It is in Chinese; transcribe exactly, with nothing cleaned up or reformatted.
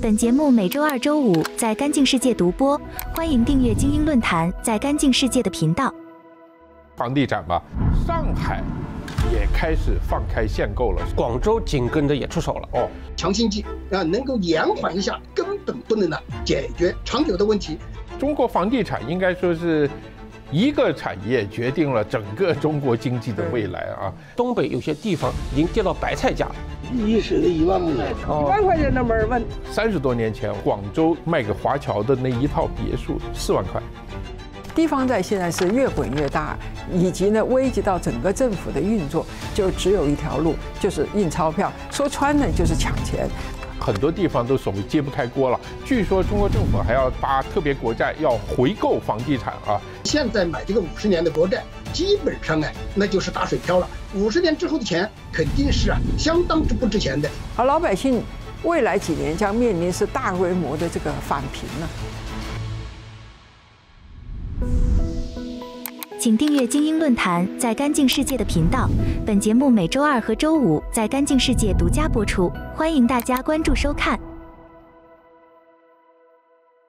本节目每周二、周五在干净世界独播，欢迎订阅精英论坛在干净世界的频道。 房地产吧，上海也开始放开限购了， 广州紧跟着也出手了。哦， 强心剂啊，能够延缓一下，根本不能呢解决长久的问题。 中国房地产应该说是一个产业决定了整个中国经济的未来啊。 东北有些地方已经跌到白菜价了。 一室的一万亩， 一万块钱的门问。 三十多年前，广州卖给华侨的那一套别墅四万块。 地方债现在是越滚越大，以及呢危及到整个政府的运作，就只有一条路，就是印钞票。说穿了就是抢钱。 很多地方都所谓揭不开锅了。据说中国政府还要发特别国债，要回购房地产啊。 现在买这个五十年的国债，基本上哎，那就是打水漂了。五十年之后的钱肯定是啊，相当之不值钱的。 而老百姓未来几年将面临是大规模的这个返贫了。 请订阅精英论坛在干净世界的频道，本节目每周二和周五在干净世界独家播出，欢迎大家关注收看。